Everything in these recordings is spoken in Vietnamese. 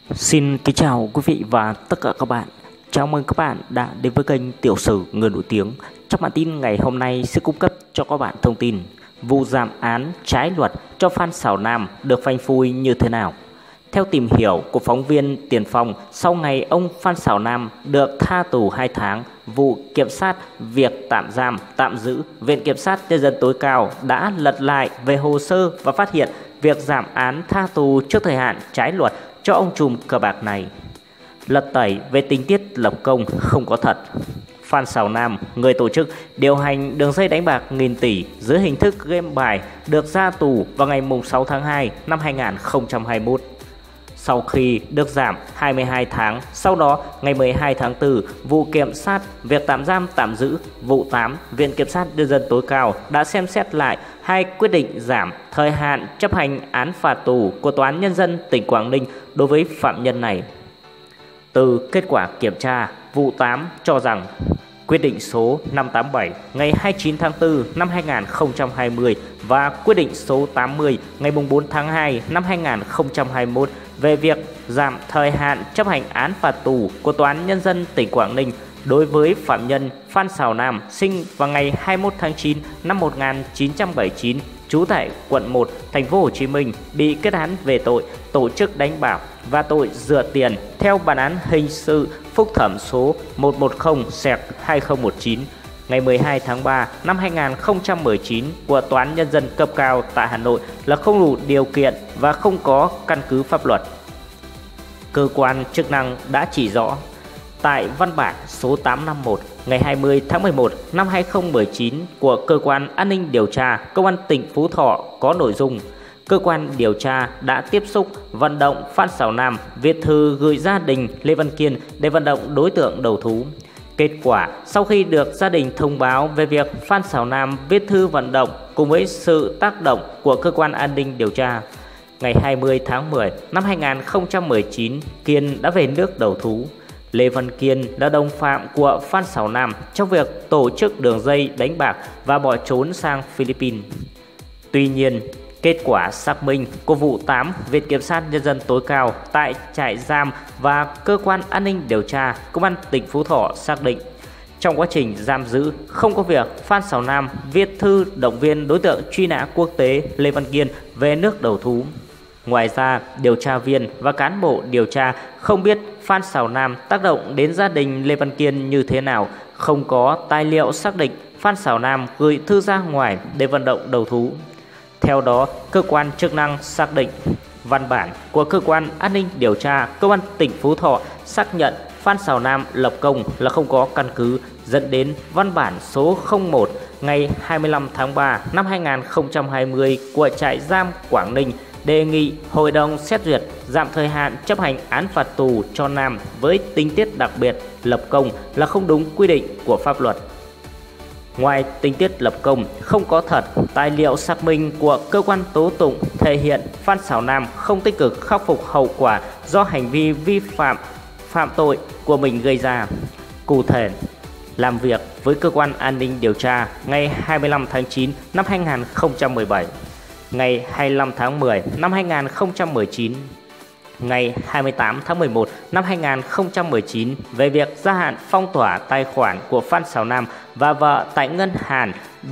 Xin kính chào quý vị và tất cả các bạn. Chào mừng các bạn đã đến với kênh Tiểu sử người nổi tiếng. Trong bản tin ngày hôm nay sẽ cung cấp cho các bạn thông tin vụ giảm án trái luật cho Phan Xào Nam được phanh phui như thế nào. Theo tìm hiểu của phóng viên Tiền Phong, sau ngày ông Phan Xào Nam được tha tù 2 tháng, vụ kiểm sát việc tạm giam, tạm giữ, Viện Kiểm sát Nhân dân tối cao đã lật lại về hồ sơ và phát hiện việc giảm án tha tù trước thời hạn trái luật cho ông trùm cờ bạc này. Lật tẩy về tình tiết lập công không có thật. Phan Xào Nam, người tổ chức điều hành đường dây đánh bạc nghìn tỷ dưới hình thức game bài, được ra tù vào ngày 6 tháng 2 năm 2021. Sau khi được giảm 22 tháng, sau đó ngày 12 tháng 4, vụ kiểm sát việc tạm giam tạm giữ, vụ 8, Viện Kiểm sát Nhân dân tối cao đã xem xét lại hai quyết định giảm thời hạn chấp hành án phạt tù của Tòa án Nhân dân tỉnh Quảng Ninh đối với phạm nhân này. Từ kết quả kiểm tra, vụ 8 cho rằng quyết định số 587 ngày 29 tháng 4 năm 2020 và quyết định số 80 ngày 4 tháng 2 năm 2021 về việc giảm thời hạn chấp hành án phạt tù của Tòa án Nhân dân tỉnh Quảng Ninh đối với phạm nhân Phan Xào Nam, sinh vào ngày 21 tháng 9 năm 1979, trú tại quận 1, thành phố Hồ Chí Minh, bị kết án về tội tổ chức đánh bạc và tội rửa tiền theo bản án hình sự phúc thẩm số 110/2019 ngày 12 tháng 3 năm 2019 của Tòa án Nhân dân cấp cao tại Hà Nội là không đủ điều kiện và không có căn cứ pháp luật. Cơ quan chức năng đã chỉ rõ tại văn bản số 851 ngày 20 tháng 11 năm 2019 của Cơ quan An ninh Điều tra Công an tỉnh Phú Thọ có nội dung: cơ quan điều tra đã tiếp xúc vận động Phan Xào Nam viết thư gửi gia đình Lê Văn Kiên để vận động đối tượng đầu thú. Kết quả, sau khi được gia đình thông báo về việc Phan Xào Nam viết thư vận động cùng với sự tác động của cơ quan an ninh điều tra, ngày 20 tháng 10 năm 2019, Kiên đã về nước đầu thú. Lê Văn Kiên là đồng phạm của Phan Xào Nam trong việc tổ chức đường dây đánh bạc và bỏ trốn sang Philippines. Tuy nhiên, kết quả xác minh của vụ 8, Viện Kiểm sát Nhân dân tối cao tại trại giam và cơ quan an ninh điều tra Công an tỉnh Phú Thọ xác định trong quá trình giam giữ không có việc Phan Xào Nam viết thư động viên đối tượng truy nã quốc tế Lê Văn Kiên về nước đầu thú. Ngoài ra, điều tra viên và cán bộ điều tra không biết Phan Xào Nam tác động đến gia đình Lê Văn Kiên như thế nào, không có tài liệu xác định Phan Xào Nam gửi thư ra ngoài để vận động đầu thú. Theo đó, cơ quan chức năng xác định văn bản của cơ quan an ninh điều tra Công an tỉnh Phú Thọ xác nhận Phan Xào Nam lập công là không có căn cứ, dẫn đến văn bản số 01 ngày 25 tháng 3 năm 2020 của trại giam Quảng Ninh đề nghị hội đồng xét duyệt giảm thời hạn chấp hành án phạt tù cho Nam với tình tiết đặc biệt lập công là không đúng quy định của pháp luật. Ngoài tình tiết lập công không có thật, tài liệu xác minh của cơ quan tố tụng thể hiện Phan Xào Nam không tích cực khắc phục hậu quả do hành vi phạm tội của mình gây ra. Cụ thể, làm việc với cơ quan an ninh điều tra ngày 25 tháng 9 năm 2017, ngày 25 tháng 10 năm 2019, ngày 28 tháng 11 năm 2019 về việc gia hạn phong tỏa tài khoản của Phan Xào Nam và vợ tại ngân hàng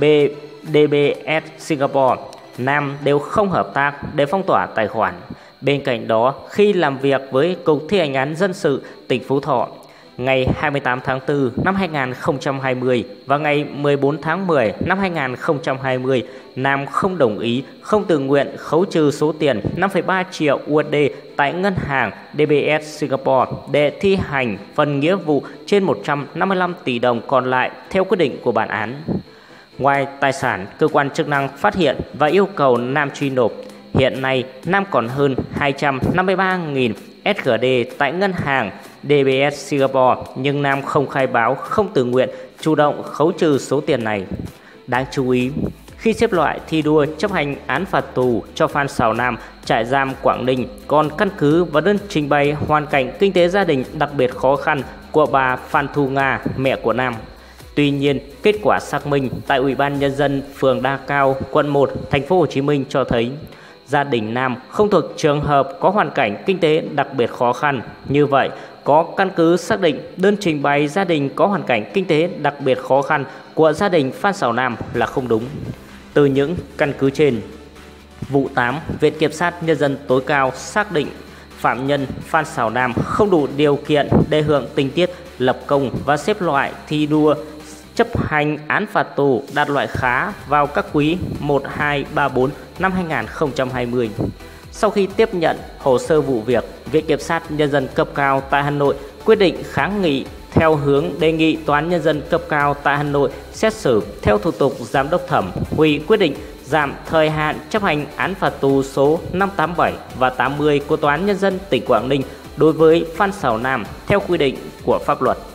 DBS Singapore, Nam đều không hợp tác để phong tỏa tài khoản. Bên cạnh đó, khi làm việc với Cục Thi hành án dân sự tỉnh Phú Thọ, ngày 28 tháng 4 năm 2020 và ngày 14 tháng 10 năm 2020, Nam không đồng ý, không tự nguyện khấu trừ số tiền 5,3 triệu USD tại ngân hàng DBS Singapore để thi hành phần nghĩa vụ trên 155 tỷ đồng còn lại theo quyết định của bản án. Ngoài tài sản cơ quan chức năng phát hiện và yêu cầu Nam truy nộp, hiện nay Nam còn hơn 253.000 SGD tại ngân hàng DBS Singapore, nhưng Nam không khai báo, không tự nguyện chủ động khấu trừ số tiền này. Đáng chú ý, khi xếp loại thi đua chấp hành án phạt tù cho Phan Xào Nam, trại giam Quảng Ninh còn căn cứ vào đơn trình bày hoàn cảnh kinh tế gia đình đặc biệt khó khăn của bà Phan Thu Nga, mẹ của Nam. Tuy nhiên, kết quả xác minh tại Ủy ban Nhân dân phường Đa Cao, quận 1, thành phố Hồ Chí Minh cho thấy gia đình nam không thuộc trường hợp có hoàn cảnh kinh tế đặc biệt khó khăn. Như vậy, có căn cứ xác định đơn trình bày gia đình có hoàn cảnh kinh tế đặc biệt khó khăn của gia đình Phan Xào Nam là không đúng. Từ những căn cứ trên, vụ 8, Viện Kiểm sát Nhân dân tối cao xác định phạm nhân Phan Xào Nam không đủ điều kiện để hưởng tình tiết lập công và xếp loại thi đua chấp hành án phạt tù đạt loại khá vào các quý 1, 2, 3, 4 năm 2020. Sau khi tiếp nhận hồ sơ vụ việc, Viện Kiểm sát Nhân dân cấp cao tại Hà Nội quyết định kháng nghị theo hướng đề nghị Tòa án Nhân dân cấp cao tại Hà Nội xét xử theo thủ tục giám đốc thẩm, hủy quyết định giảm thời hạn chấp hành án phạt tù số 587 và 80 của Tòa án Nhân dân tỉnh Quảng Ninh đối với Phan Xào Nam theo quy định của pháp luật.